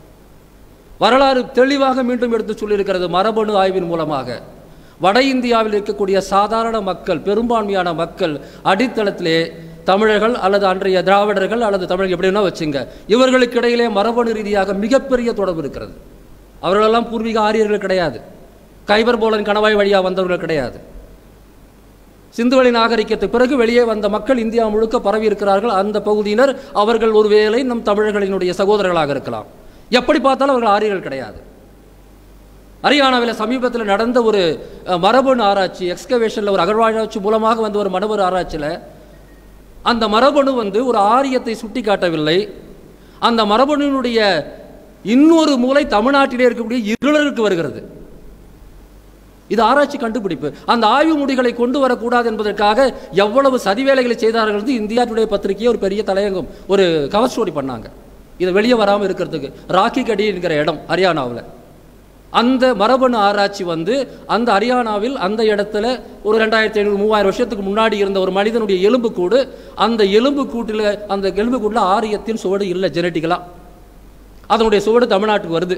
வரலாறு தெளிவாக மீண்டும் எடுத்து சொல்லியிருக்கிறது மரபணு ஆய்வின் மூலமாக. வட இந்தியாவில் இருக்கக்கூடிய சாதாரண மக்கள், பெரும்பான்மையான மக்கள் அடித்தளத்திலே தமிழர்கள் அல்லது அன்றைய திராவிடர்கள் அல்லது தமிழர்கள் எப்படின்னா வச்சுங்க, இவர்களுக்கு இடையிலே மரபணு ரீதியாக மிகப்பெரிய தொடர்பு இருக்கிறது. அவர்களெல்லாம் பூர்வீக ஆரியர்கள் கிடையாது, கைபர் போலன் கணவாய் வழியாக வந்தவர்கள் கிடையாது. சிந்துவெளி நாகரிகத்துக்கு பிறகு வெளியே வந்த மக்கள் இந்தியா முழுக்க பரவி இருக்கிறார்கள். அந்த பகுதியினர் அவர்கள் ஒருவேளை நம் தமிழர்களினுடைய சகோதரர்களாக இருக்கலாம். எப்படி பார்த்தாலும் அவர்கள் ஆரியர்கள் கிடையாது. ஹரியானாவில் சமீபத்தில் நடந்த ஒரு மரபணு ஆராய்ச்சி, எக்ஸ்கவேஷனில் ஒரு அகழ்வாராய்ச்சி மூலமாக வந்த ஒரு மரபணு ஆராய்ச்சியில் அந்த மரபணு வந்து ஒரு ஆரியத்தை சுட்டி காட்டவில்லை. அந்த மரபணுவினுடைய இன்னொரு மூலை தமிழ்நாட்டிலே இருக்கக்கூடிய இருளருக்கு வருகிறது. இது ஆராய்ச்சி கண்டுபிடிப்பு. அந்த ஆய்வு முடிகளை கொண்டு வரக்கூடாது என்பதற்காக எவ்வளவு சதிவேலைகளை செய்தார்கள் என்று இந்தியா டுடே பத்திரிகையை ஒரு பெரிய தலையங்கம், ஒரு கவர் ஸ்டோரி பண்ணாங்க. இதை வெளியே வராமல் இருக்கிறதுக்கு. ராக்கி கடி என்கிற இடம் ஹரியானாவில். அந்த மரபணு ஆராய்ச்சி வந்து அந்த ஹரியானாவில் அந்த இடத்துல ஒரு ரெண்டாயிரத்தி ஐநூறு மூவாயிரம் வருஷத்துக்கு முன்னாடி இருந்த ஒரு மனிதனுடைய எலும்புக்கூடு, அந்த எலும்புக்கூட்டில் அந்த எலும்புக்கூட்டில் ஆரியத்தின் சுவடு இல்லை ஜெனட்டிக்கலாக. அதனுடைய சுவடு தமிழ்நாட்டுக்கு வருது.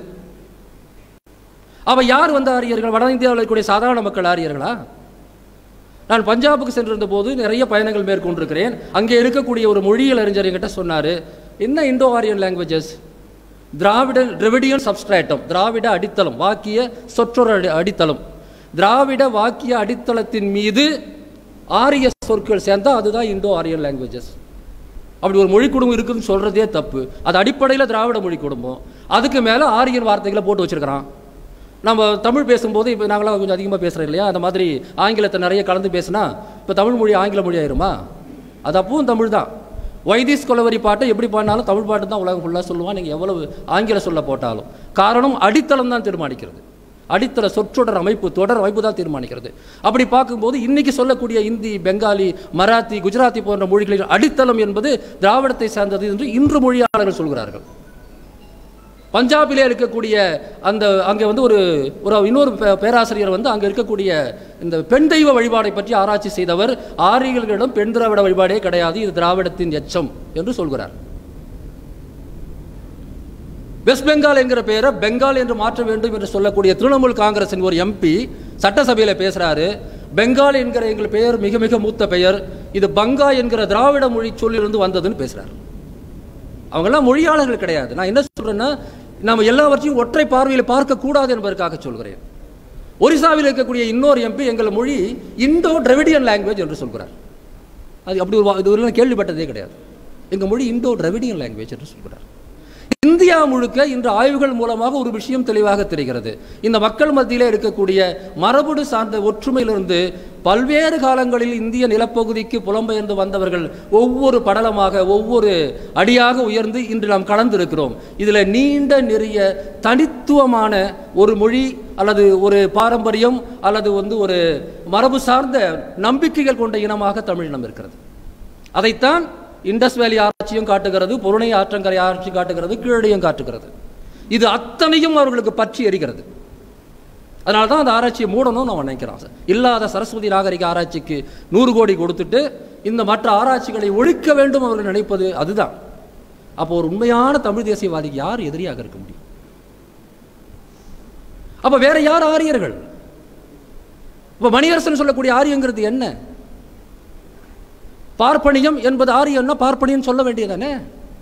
அவ யார் வந்த ஆரியர்கள்? வட இந்தியாவில் இருக்கக்கூடிய சாதாரண மக்கள் ஆரியர்களா? நான் பஞ்சாபுக்கு சென்றிருந்த போது நிறைய பயணங்கள் மேற்கொண்டிருக்கிறேன். அங்கே இருக்கக்கூடிய ஒரு மொழியியல் அறிஞர் என்கிட்ட சொன்னார், என்ன இண்டோ ஆரியன் லாங்குவேஜஸ், திராவிட திராவிடியன் சப்ஸ்ட்ராட்டம், திராவிட அடித்தளம், வாக்கிய சொற்றொடர் அடித்தளம், திராவிட வாக்கிய அடித்தளத்தின் மீது ஆரிய சொற்கள் சேர்ந்தால் அதுதான் இண்டோ ஆரியன் லாங்குவேஜஸ். அப்படி ஒரு மொழி குடும்பம் இருக்குதுன்னு சொல்றதே தப்பு. அது அடிப்படையில் திராவிட மொழி குடும்பம். அதுக்கு மேலே ஆரியன் வார்த்தைகளை போட்டு வச்சிருக்கிறான். நம்ம தமிழ் பேசும்போது இப்போ நாங்களாம் கொஞ்சம் அதிகமாக பேசுகிறோம் இல்லையா, அந்த மாதிரி ஆங்கிலத்தை நிறைய கலந்து பேசினா இப்போ தமிழ் மொழி ஆங்கில மொழி ஆயிருமா? அது அப்பவும் தமிழ் தான். வைதிஸ் கொலவரி பாட்டை எப்படி பாடினாலும் தமிழ் பாட்டு தான் உலகம் ஃபுல்லாக சொல்லுவான், நீங்கள் எவ்வளவு ஆங்கில சொல்ல போட்டாலும். காரணம் அடித்தளம் தான் தீர்மானிக்கிறது. அடித்தள சொற்றொடர் அமைப்பு, தொடர் அமைப்பு தான் தீர்மானிக்கிறது. அப்படி பார்க்கும்போது இன்னைக்கு சொல்லக்கூடிய இந்தி, பெங்காலி, மராத்தி, குஜராத்தி போன்ற மொழிகளின் அடித்தளம் என்பது திராவிடத்தை சார்ந்தது என்று இன்று மொழியாளர்கள் சொல்கிறார்கள். பஞ்சாபிலே இருக்கக்கூடிய அந்த அங்கே வந்து ஒரு ஒரு இன்னொரு பேராசிரியர் வந்து அங்கே இருக்கக்கூடிய இந்த பெண் தெய்வ வழிபாடை பற்றி ஆராய்ச்சி செய்தவர், ஆரியர்களிடம் பெண் திராவிட வழிபாடே கிடையாது, இது திராவிடத்தின் எச்சம் என்று சொல்கிறார். வெஸ்ட் பெங்கால் என்கிற பெயரை பெங்கால் என்று மாற்ற வேண்டும் என்று சொல்லக்கூடிய திரிணாமுல் காங்கிரசின் ஒரு எம்பி சட்டசபையில் பேசுகிறாரு. பெங்கால் என்கிற எங்கள் பெயர் மிக மிக மூத்த பெயர், இது பங்கா என்கிற திராவிட மொழி சொல்லிலிருந்து வந்ததுன்னு பேசுகிறார். அவங்கெல்லாம் மொழியாளர்கள் கிடையாது. நான் என்ன சொல்றேன்னா, நம்ம எல்லாவற்றையும் ஒற்றை பார்வையில் பார்க்கக்கூடாது என்பதற்காக சொல்கிறேன். ஒரிசாவில் இருக்கக்கூடிய இன்னொரு எம்பி எங்கள் மொழி இண்டோ டிராவிடியன் லாங்குவேஜ் என்று சொல்கிறார். அது அப்படி ஒரு இது கேள்விப்பட்டதே கிடையாது. எங்கள் மொழி இண்டோ டிராவிடியன் லாங்குவேஜ் என்று சொல்கிறார். இந்தியா முழுக்க இன்று ஆய்வுகள் மூலமாக ஒரு விஷயம் தெளிவாக தெரிகிறது. இந்த மக்கள் மத்தியிலே இருக்கக்கூடிய மரபணு சார்ந்த ஒற்றுமையிலிருந்து பல்வேறு காலங்களில் இந்திய நிலப்பகுதிக்கு புலம்பெயர்ந்து வந்தவர்கள் ஒவ்வொரு படலமாக, ஒவ்வொரு அடியாக உயர்ந்து இன்று நாம் கலந்திருக்கிறோம். இதில் நீண்ட நெறிய தனித்துவமான ஒரு மொழி அல்லது ஒரு பாரம்பரியம் அல்லது வந்து ஒரு மரபு சார்ந்த நம்பிக்கைகள் கொண்ட இனமாக தமிழினம் இருக்கிறது. அதைத்தான் இண்டஸ் வேலி ஆராய்ச்சியும் காட்டுகிறது, பொருணை ஆற்றங்கரை ஆராய்ச்சி காட்டுகிறது, கீழடியும் காட்டுகிறது. இது அத்தனையும் அவர்களுக்கு பற்றி எரிகிறது. அதனால தான் அந்த ஆராய்ச்சியை மூடணும்னு நான் நினைக்கிறான். இல்லாத சரஸ்வதி நாகரிக ஆராய்ச்சிக்கு நூறு கோடி கொடுத்துட்டு இந்த மற்ற ஆராய்ச்சிகளை ஒழிக்க வேண்டும் அவர்கள் நினைப்பது அதுதான். அப்போ ஒரு உண்மையான தமிழ் தேசியவாதிக்கு யார் எதிரியாக இருக்க முடியும்? அப்ப வேற யார் ஆரியர்கள்? இப்ப மணியரசன் சொல்லக்கூடிய ஆரியங்கிறது என்ன? பார்ப்பனியம் என்பது ஆரியம்னா பார்ப்பனியம் சொல்ல வேண்டியதானே?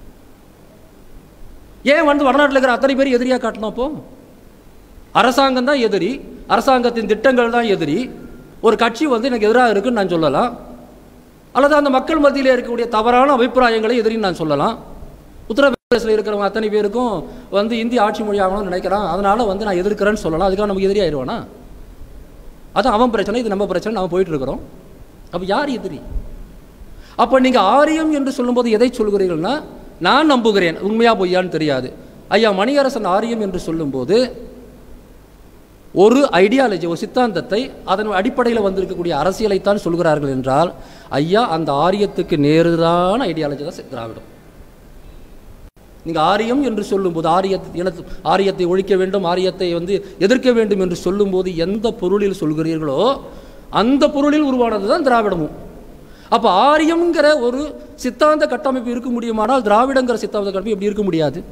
ஏன் வந்து வடநாட்டில் இருக்கிற அத்தனை பேர் எதிரியா காட்டணும்? அப்போ அரசாங்கம் தான் எதிரி, அரசாங்கத்தின் திட்டங்கள் தான் எதிரி. ஒரு கட்சி வந்து எனக்கு எதிராக இருக்குன்னு நான் சொல்லலாம், அல்லது அந்த மக்கள் மத்தியில் இருக்கக்கூடிய தவறான அபிப்பிராயங்களை எதிரின்னு நான் சொல்லலாம். உத்தரப்பிரதேசத்தில் இருக்கிறவங்க அத்தனை பேருக்கும் வந்து இந்திய ஆட்சி மொழி ஆகணும்னு நினைக்கிறான், அதனால வந்து நான் எதிர்க்கிறேன்னு சொல்லலாம். அதுக்காக நமக்கு எதிரி ஆயிடுவானா? அது அவன் பிரச்சனை, இது நம்ம பிரச்சனை, நம்ம போயிட்டு இருக்கிறோம். அப்போ யார் எதிரி? அப்போ நீங்கள் ஆரியம் என்று சொல்லும்போது எதை சொல்கிறீர்கள்னா, நான் நம்புகிறேன், உண்மையா பொய்யான்னு தெரியாது. ஐயா மணியரசன் ஆரியம் என்று சொல்லும்போது ஒரு ஐடியாலஜி, ஒரு சித்தாந்தத்தை, அதன் அடிப்படையில் வந்திருக்கக்கூடிய அரசியலைத்தான் சொல்கிறார்கள் என்றால், ஐயா அந்த ஆரியத்துக்கு நேருதான ஐடியாலஜி தான் திராவிடம். நீங்கள் ஆரியம் என்று சொல்லும்போது ஆரியத்தை ஆரியத்தை ஒழிக்க வேண்டும், ஆரியத்தை வந்து எதிர்க்க வேண்டும் என்று சொல்லும்போது எந்த பொருளில் சொல்கிறீர்களோ அந்த பொருளில் உருவானது தான் திராவிடமும். அப்போ ஆரியம்ங்கிற ஒரு சித்தாந்த கட்டமைப்பு இருக்க முடியுமானால் திராவிடங்கிற சித்தாந்த கட்டமைப்பு எப்படி இருக்க முடியாது?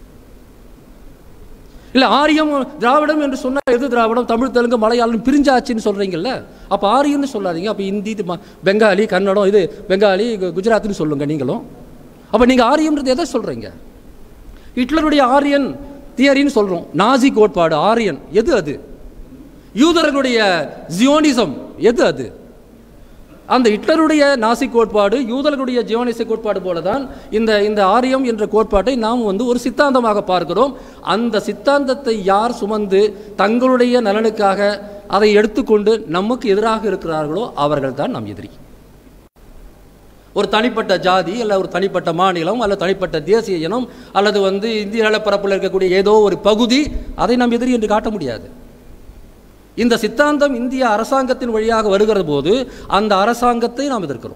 இல்லை, ஆரியம் திராவிடம் என்று சொன்னால் எது திராவிடம்? தமிழ், தெலுங்கு, மலையாளம் பிரிஞ்சாச்சுன்னு சொல்கிறீங்கல்ல, அப்போ ஆரியம்னு சொல்லாதீங்க. அப்போ ஹிந்தி, பெங்காலி, கன்னடம், இது பெங்காலி, குஜராத்னு சொல்லுங்க நீங்களும். அப்போ நீங்கள் ஆரியம்ன்றது எதை சொல்கிறீங்க? ஹிட்லருடைய ஆரியன் தியரின்னு சொல்கிறோம், நாசி கோட்பாடு ஆரியன் எது? அது யூதர்களுடைய ஜியோனிசம் எது? அது அந்த ஹிட்லருடைய நாசி கோட்பாடு, யூதர்களுடைய ஜியோனிச கோட்பாடு போல தான் இந்த இந்த ஆரியம் என்ற கோட்பாட்டை நாம் வந்து ஒரு சித்தாந்தமாக பார்க்கிறோம். அந்த சித்தாந்தத்தை யார் சுமந்து தங்களுடைய நலனுக்காக அதை எடுத்துக்கொண்டு நமக்கு எதிராக இருக்கிறார்களோ அவர்கள் தான் நம் எதிரி. ஒரு தனிப்பட்ட ஜாதி அல்ல ஒரு தனிப்பட்ட மாநிலம் அல்ல தனிப்பட்ட தேசிய இனம் அல்லது வந்து இந்திய நிலப்பரப்பில் இருக்கக்கூடிய ஏதோ ஒரு பகுதி, அதை நாம் எதிரி என்று காட்ட முடியாது. இந்த சித்தாந்தம் இந்திய அரசாங்கத்தின் வழியாக வருகிற போது அந்த அரசாங்கத்தை நாம் எதிர்க்கிறோம்.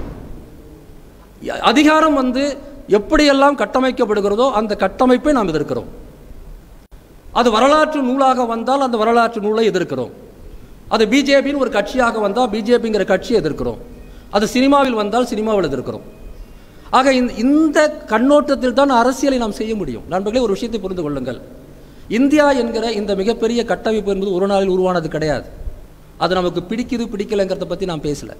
அதிகாரம் வந்து எப்படியெல்லாம் கட்டமைக்கப்படுகிறதோ அந்த கட்டமைப்பை நாம் எதிர்க்கிறோம். அது வரலாற்று நூலாக வந்தால் அந்த வரலாற்று நூலை எதிர்க்கிறோம். அது பிஜேபின்னு ஒரு கட்சியாக வந்தால் பிஜேபிங்கிற கட்சியை எதிர்க்கிறோம். அது சினிமாவில் வந்தால் சினிமாவில் எதிர்க்கிறோம். ஆக இந்த கண்ணோட்டத்தில் தான் அரசியலை நாம் செய்ய முடியும். நண்பர்களே, ஒரு விஷயத்தை புரிந்து கொள்ளுங்கள். இந்தியா என்கிற இந்த மிகப்பெரிய கட்டமைப்பு என்பது ஒரு நாளில் உருவானது கிடையாது. அது நமக்கு பிடிக்குது பிடிக்கலைங்கிறத பற்றி நான் பேசல.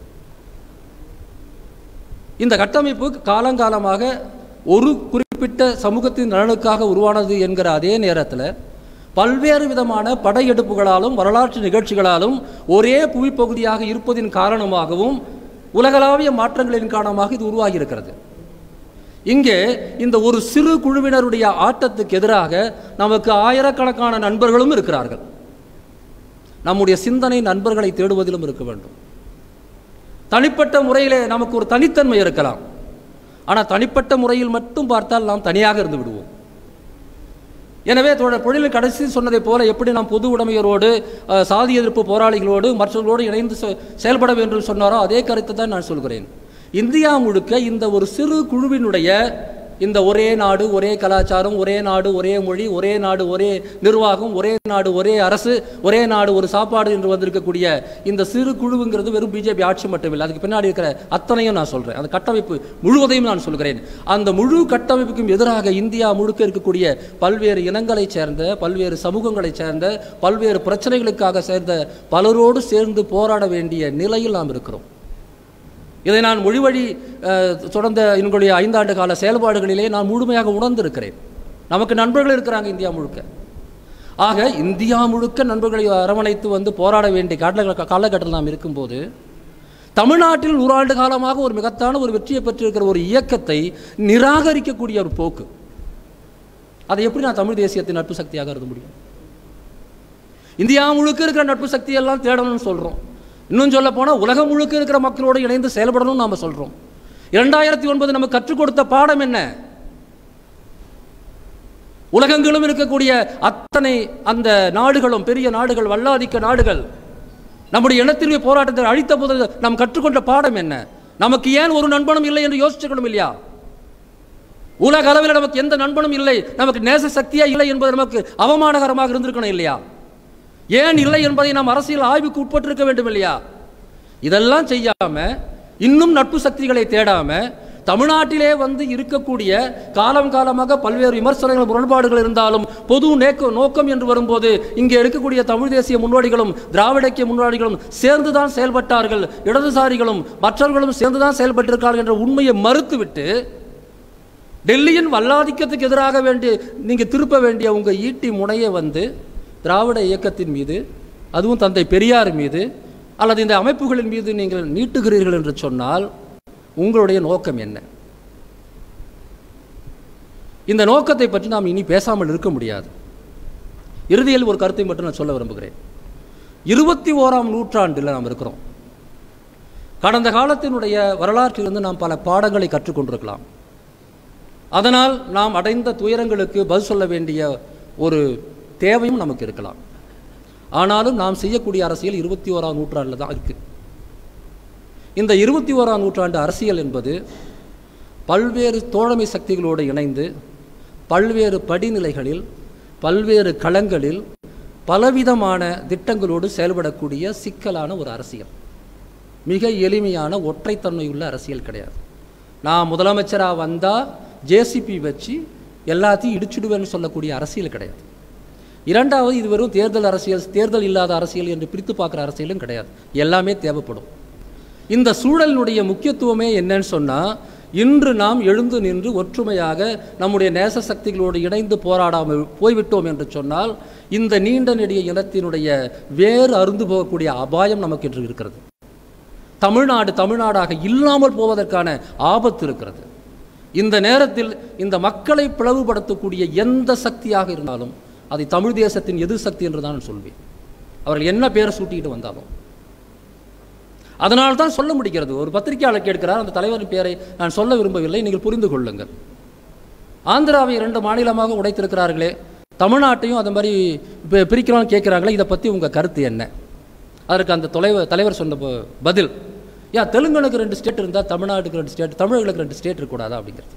இந்த கட்டமைப்பு காலங்காலமாக ஒரு குறிப்பிட்ட சமூகத்தின் நலனுக்காக உருவானது என்கிற அதே நேரத்தில் பல்வேறு விதமான படையெடுப்புகளாலும் வரலாற்று நிகழ்ச்சிகளாலும் ஒரே புவிப்பகுதியாக இருப்பதின் காரணமாகவும் உலகளாவிய மாற்றங்களின் காரணமாக இது உருவாகி இருக்கிறது. இங்கே இந்த ஒரு சிறு குழுவினருடைய ஆட்டத்துக்கு எதிராக நமக்கு ஆயிரக்கணக்கான நண்பர்களும் இருக்கிறார்கள். நம்முடைய சிந்தனை நண்பர்களை தேடுவதிலும் இருக்க வேண்டும். தனிப்பட்ட முறையிலே நமக்கு ஒரு தனித்தன்மை இருக்கலாம். ஆனால் தனிப்பட்ட முறையில் மட்டும் பார்த்தால் நாம் தனியாக இருந்து விடுவோம். எனவே தோழர் பொழிலில் கடைசி சொன்னதை போல எப்படி நாம் பொது உடைமையரோடு சாதி எதிர்ப்பு போராளிகளோடு மற்றவர்களோடு இணைந்து செயல்பட வேண்டும் சொன்னாரோ அதே கருத்தை தான் நான் சொல்கிறேன். இந்தியா முழுக்க இந்த ஒரு சிறு குழுவினுடைய இந்த ஒரே நாடு ஒரே கலாச்சாரம், ஒரே நாடு ஒரே மொழி, ஒரே நாடு ஒரே நிர்வாகம், ஒரே நாடு ஒரே அரசு, ஒரே நாடு ஒரு சாப்பாடு என்று வந்திருக்கக்கூடிய இந்த சிறு குழுவுங்கிறது வெறும் பிஜேபி ஆட்சி மட்டுமில்லை, அதுக்கு பின்னாடி இருக்கிற அத்தனையும் நான் சொல்கிறேன். அந்த கட்டமைப்பு முழுவதையும் நான் சொல்கிறேன். அந்த முழு கட்டமைப்புக்கும் எதிராக இந்தியா முழுக்க இருக்கக்கூடிய பல்வேறு இனங்களை சேர்ந்த, பல்வேறு சமூகங்களை சேர்ந்த, பல்வேறு பிரச்சனைகளுக்காக சேர்ந்த பலரோடு சேர்ந்து போராட வேண்டிய நிலையில் நாம் இருக்கிறோம். இதை நான் மொழி வழி தொடர்ந்த எங்களுடைய ஐந்தாண்டு கால செயல்பாடுகளிலே நான் முழுமையாக உணர்ந்திருக்கிறேன். நமக்கு நண்பர்கள் இருக்கிறாங்க இந்தியா முழுக்க. ஆக இந்தியா முழுக்க நண்பர்களை அரவணைத்து வந்து போராட வேண்டிய காலகட்டத்தில் நாம் இருக்கும்போது தமிழ்நாட்டில் நூறாண்டு காலமாக ஒரு மிகத்தான ஒரு வெற்றியை பெற்றிருக்கிற ஒரு இயக்கத்தை நிராகரிக்கக்கூடிய ஒரு போக்கு, அதை எப்படி நான் தமிழ் தேசியத்தின் நட்பு சக்தியாக இருக்க முடியும்? இந்தியா முழுக்க இருக்கிற நட்பு சக்தியெல்லாம் தேடணும்னு சொல்கிறோம். இன்னும் சொல்ல போனால் உலகம் முழுக்க இருக்கிற மக்களோடு இணைந்து செயல்படணும் நாம் சொல்கிறோம். இரண்டாயிரத்தி ஒன்பது நமக்கு கற்றுக் கொடுத்த பாடம் என்ன? உலகங்களும் இருக்கக்கூடிய அத்தனை அந்த நாடுகளும் பெரிய நாடுகள், வல்லாதிக்க நாடுகள் நம்முடைய இனத்தினுடைய போராட்டத்தை அழித்த போது நாம் கற்றுக்கொண்ட பாடம் என்ன? நமக்கு ஏன் ஒரு நண்பனும் இல்லை என்று யோசிச்சுக்கணும் இல்லையா? உலக அளவில் நமக்கு எந்த நண்பனும் இல்லை, நமக்கு நேச சக்தியா இல்லை என்பது நமக்கு அவமானகரமாக இருந்திருக்கணும் இல்லையா? ஏன் இல்லை என்பதை நாம் அரசியல் ஆய்வுக்கு உட்பட்டிருக்க வேண்டும் இல்லையா? இதெல்லாம் செய்யாம இன்னும் நட்பு சக்திகளை தேடாம தமிழ்நாட்டிலே வந்து இருக்கக்கூடிய காலம் காலமாக பல்வேறு விமர்சனங்கள் முரண்பாடுகள் இருந்தாலும் பொது நோக்கம் என்று வரும்போது இங்கே இருக்கக்கூடிய தமிழ் தேசிய முன்னோடிகளும் திராவிட இயக்க முன்னோடிகளும் சேர்ந்துதான் செயல்பட்டார்கள், இடதுசாரிகளும் மற்றவர்களும் சேர்ந்துதான் செயல்பட்டிருக்கிறார்கள் என்ற உண்மையை மறுத்துவிட்டு டெல்லியின் வல்லாதிக்கத்துக்கு எதிராக வேண்டிய நீங்க திருப்ப வேண்டிய உங்க ஈட்டி முனையை வந்து திராவிட இயக்கத்தின் மீது, அதுவும் தந்தை பெரியார் மீது அல்லது இந்த அமைப்புகளின் மீது நீங்கள் நீட்டுகிறீர்கள் என்று சொன்னால் உங்களுடைய நோக்கம் என்ன? இந்த நோக்கத்தை பற்றி நாம் இனி பேசாமல் இருக்க முடியாது. இறுதியில் ஒரு கருத்தை மட்டும் நான் சொல்ல விரும்புகிறேன். இருபத்தி ஓராம் நூற்றாண்டில் நாம் இருக்கிறோம். கடந்த காலத்தினுடைய வரலாற்றிலிருந்து நாம் பல பாடங்களை கற்றுக்கொண்டிருக்கலாம். அதனால் நாம் அடைந்த துயரங்களுக்கு பதில் சொல்ல வேண்டிய ஒரு தேவையும் நமக்கு இருக்கலாம். ஆனாலும் நாம் செய்யக்கூடிய அரசியல் இருபத்தி ஓராம் நூற்றாண்டில் தான் இருக்கு. இந்த இருபத்தி ஓராம் நூற்றாண்டு அரசியல் என்பது பல்வேறு தோழமை சக்திகளோடு இணைந்து பல்வேறு படிநிலைகளில் பல்வேறு களங்களில் பலவிதமான திட்டங்களோடு செயல்படக்கூடிய சிக்கலான ஒரு அரசியல். மிக எளிமையான ஒற்றைத்தன்மையுள்ள அரசியல் கிடையாது. நான் முதலமைச்சராக வந்தால் ஜேசிபி வச்சு எல்லாத்தையும் இடிச்சுடுவேன்னு சொல்லக்கூடிய அரசியல் கிடையாது. இரண்டாவது, இது வெறும் தேர்தல் அரசியல், தேர்தல் இல்லாத அரசியல் என்று பிரித்து பார்க்குற அரசியலும் கிடையாது. எல்லாமே தேவைப்படும். இந்த சூழலினுடைய முக்கியத்துவமே என்னன்னு சொன்னால், இன்று நாம் எழுந்து நின்று ஒற்றுமையாக நம்முடைய நேச சக்திகளோடு இணைந்து போராடாமல் போய்விட்டோம் என்று சொன்னால் இந்த நீண்ட நெடிய இனத்தினுடைய வேறு அருந்து போகக்கூடிய அபாயம் நமக்கு என்று இருக்கிறது. தமிழ்நாடு தமிழ்நாடாக இல்லாமல் போவதற்கான ஆபத்து இருக்கிறது. இந்த நேரத்தில் இந்த மக்களை பிளவுபடுத்தக்கூடிய எந்த சக்தியாக இருந்தாலும் அதை தமிழ் தேசத்தின் எதிர் சக்தி என்று தான் நான் சொல்வேன், அவர்கள் என்ன பேரை சூட்டிக்கிட்டு வந்தாலும். அதனால் தான் சொல்ல முடிகிறது. ஒரு பத்திரிகையாளர் கேட்கிறார், அந்த தலைவரின் பெயரை நான் சொல்ல விரும்பவில்லை, நீங்கள் புரிந்து கொள்ளுங்கள். ஆந்திராவை இரண்டு மாநிலமாக உடைத்திருக்கிறார்களே, தமிழ்நாட்டையும் அந்த மாதிரி பிரிக்கலாம்னு கேட்குறாங்களே, இதை பற்றி உங்கள் கருத்து என்ன? அதற்கு அந்த தலைவர் தலைவர் சொன்ன பதில், ஏன் தெலுங்கனுக்கு ரெண்டு ஸ்டேட் இருந்தால் தமிழ்நாட்டுக்கு ரெண்டு ஸ்டேட், தமிழர்களுக்கு ரெண்டு ஸ்டேட் இருக்கக்கூடாதா அப்படிங்கிறது.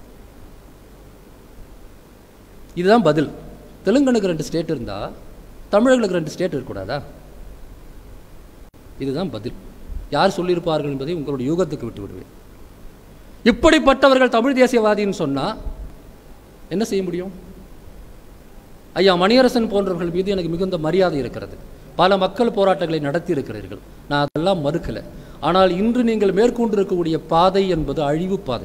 இதுதான் பதில். தெலுங்கனுக்கு ரெண்டு ஸ்டேட் இருந்தால் தமிழர்களுக்கு ரெண்டு ஸ்டேட் இருக்கக்கூடாதா? இதுதான் பதில். யார் சொல்லியிருப்பார்கள் என்பதை உங்களுடைய யூகத்துக்கு விட்டு விடுவேன். இப்படிப்பட்டவர்கள் தமிழ் தேசியவாதின்னு சொன்னால் என்ன செய்ய முடியும்? ஐயா மணியரசன் போன்றவர்கள் மீது எனக்கு மிகுந்த மரியாதை இருக்கிறது. பல மக்கள் போராட்டங்களை நடத்தி இருக்கிறீர்கள், நான் அதெல்லாம் மறுக்கலை. ஆனால் இன்று நீங்கள் மேற்கொண்டிருக்கக்கூடிய பாதை என்பது அழிவு பாதை.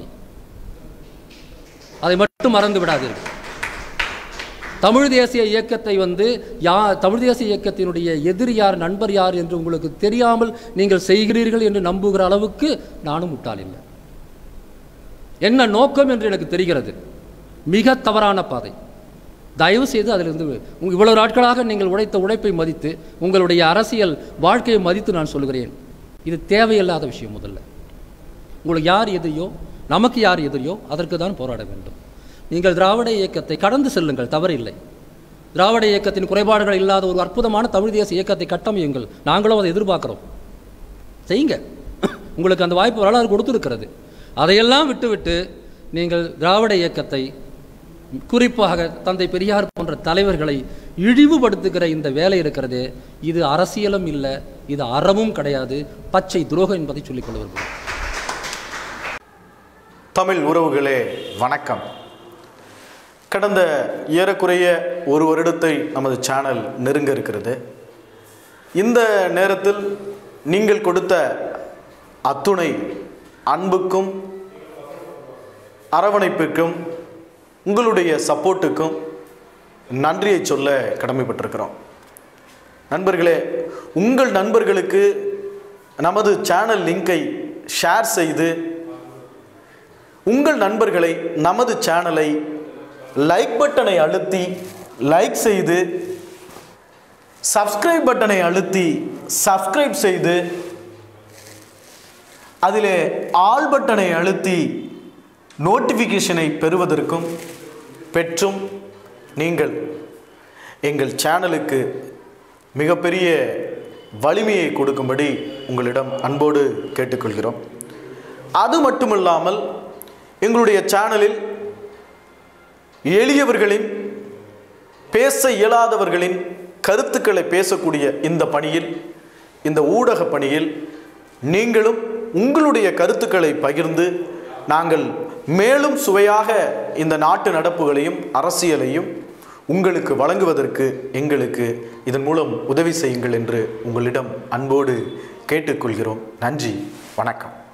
அதை மட்டும் மறந்து விடாதீர்கள். தமிழ் தேசிய இயக்கத்தை வந்து யா தமிழ் தேசிய இயக்கத்தினுடைய எதிரி யார் நண்பர் யார் என்று உங்களுக்கு தெரியாமல் நீங்கள் செய்கிறீர்கள் என்று நம்புகிற அளவுக்கு நானும் முட்டாள் இல்லை. என்ன நோக்கம் என்று எனக்கு தெரிகிறது. மிக தவறான பாதை. தயவு செய்து அதிலிருந்து இவ்வளவு நாட்களாக நீங்கள் உழைத்த உழைப்பை மதித்து உங்களுடைய அரசியல் வாழ்க்கையை மதித்து நான் சொல்கிறேன், இது தேவையில்லாத விஷயம். முதல்ல உங்களுக்கு யார் எதிரியோ, நமக்கு யார் எதிரியோ அதற்கு தான் போராட வேண்டும். நீங்கள் திராவிட இயக்கத்தை கடந்து செல்லுங்கள், தவறில்லை. திராவிட இயக்கத்தின் குறைபாடுகள் இல்லாத ஒரு அற்புதமான தமிழ் தேசிய இயக்கத்தை கட்டமையுங்கள். நாங்களும் அதை எதிர்பார்க்கிறோம், செய்யுங்க. உங்களுக்கு அந்த வாய்ப்பு வரலாறு கொடுத்துருக்கிறது. அதையெல்லாம் விட்டுவிட்டு நீங்கள் திராவிட இயக்கத்தை, குறிப்பாக தந்தை பெரியார் போன்ற தலைவர்களை இழிவுபடுத்துகிற இந்த வேலை இருக்கிறது, இது அரசியலும் இல்லை, இது அறமும் கிடையாது, பச்சை துரோகம் என்பதை சொல்லிக் கொள்ள விரும்புகிறேன். தமிழ் உறவுகளே வணக்கம். கடந்த ஏறக்குறைய ஒரு வருடத்தை நமது சேனல் நெருங்க இருக்கிறது. இந்த நேரத்தில் நீங்கள் கொடுத்த அத்துணை அன்புக்கும் அரவணைப்புக்கும் உங்களுடைய சப்போர்ட்டுக்கும் நன்றியை சொல்ல கடமைப்பட்டிருக்கிறோம். நண்பர்களே, உங்கள் நண்பர்களுக்கு நமது சேனல் லிங்கை ஷேர் செய்து உங்கள் நண்பர்களை நமது சேனலை லைக் பட்டனை அழுத்தி லைக் செய்து, சப்ஸ்கிரைப் பட்டனை அழுத்தி சப்ஸ்கிரைப் செய்து, அதிலே ஆல் பட்டனை அழுத்தி நோட்டிஃபிகேஷனை பெறுவதற்கும் பெற்றும் நீங்கள் எங்கள் சேனலுக்கு மிகப்பெரிய வலிமையை கொடுக்கும்படி உங்களிடம் அன்போடு கேட்டுக்கொள்கிறோம். அது மட்டுமில்லாமல் எங்களுடைய சேனலில் எளியவர்களின், பேச இயலாதவர்களின் கருத்துக்களை பேசக்கூடிய இந்த பணியில், இந்த ஊடக பணியில் நீங்களும் உங்களுடைய கருத்துக்களை பகிர்ந்து நாங்கள் மேலும் சுவையாக இந்த நாட்டு நடப்புகளையும் அரசியலையும் உங்களுக்கு வழங்குவதற்கு எங்களுக்கு இதன் மூலம் உதவி செய்யுங்கள் என்று உங்களிடம் அன்போடு கேட்டுக்கொள்கிறோம். நன்றி, வணக்கம்.